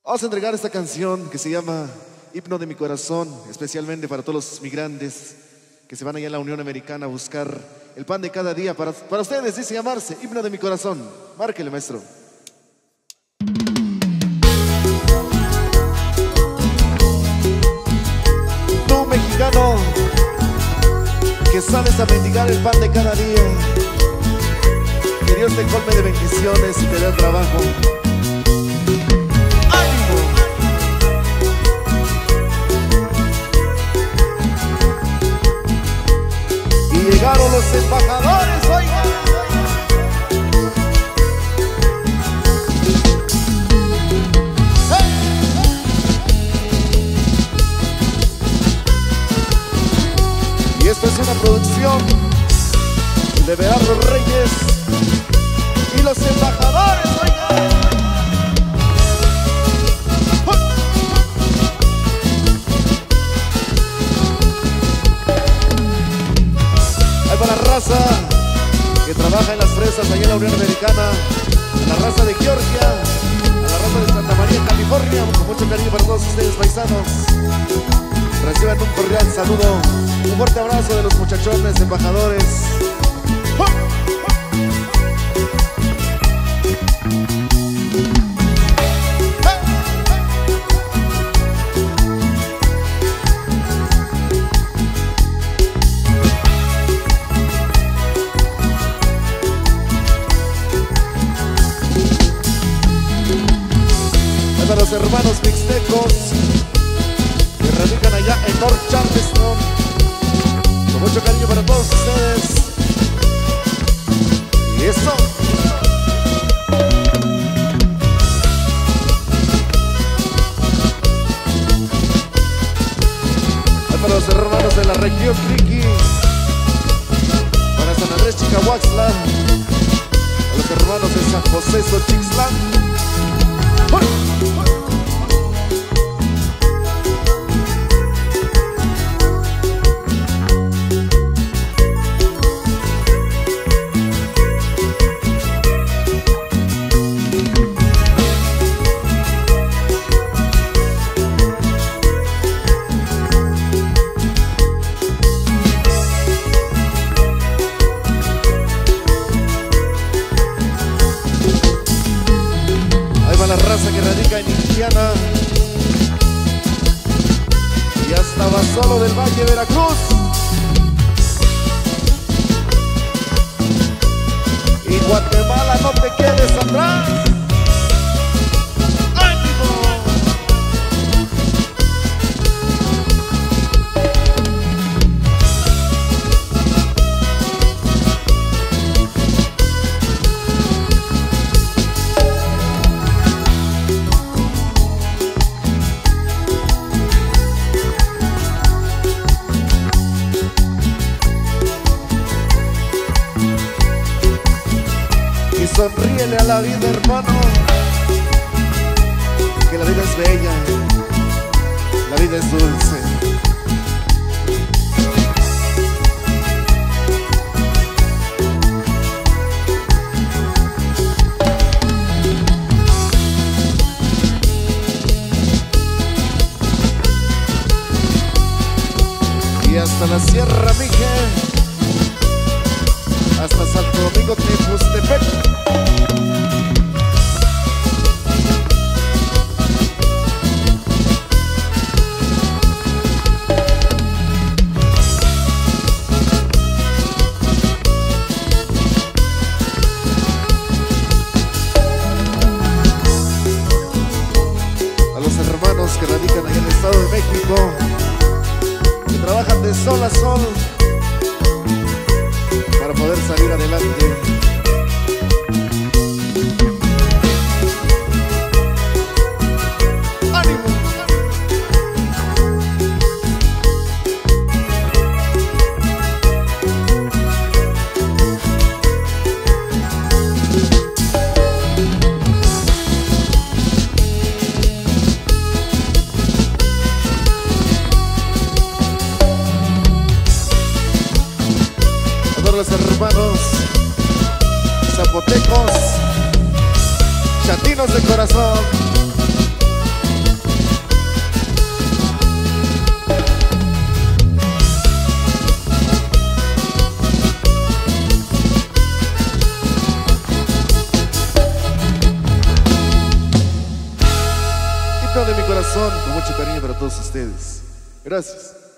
Vamos a entregar esta canción que se llama Himno de mi corazón, especialmente para todos los migrantes que se van allá a la Unión Americana a buscar el pan de cada día. Para ustedes dice llamarse Himno de mi corazón. Márquele, maestro. Tú, mexicano, que sales a mendigar el pan de cada día, que Dios te colme de bendiciones y te dé trabajo. Llegaron los embajadores, oigan. Y esto es una producción de Berardo Reyes y los embajadores, oigan. Para la raza que trabaja en las fresas allá en la Unión Americana, a la raza de Georgia, a la raza de Santa María, California, con mucho cariño para todos ustedes, paisanos. Reciban un cordial saludo, un fuerte abrazo de los muchachones embajadores. Para los hermanos mixtecos que radican allá en North Charleston, con mucho cariño para todos ustedes. Y eso. Para los hermanos de la región Triqui, para San Andrés Chicahuaxtla, a los hermanos de San José Xochixtlán. La raza que radica en Indiana y hasta Basolo del Valle, Veracruz, y Guatemala, no te quedes atrás. Y sonríele a la vida, hermano, que la vida es bella, la vida es dulce. Y hasta la Sierra Mije, hasta Santo Domingo, Tepustepec. A los hermanos que radican allá en el Estado de México, que trabajan de sol a sol para poder salir adelante. ¡Ánimo! Los hermanos zapotecos, chatinos de corazón, lleno de mi corazón, con mucho cariño para todos ustedes. Gracias.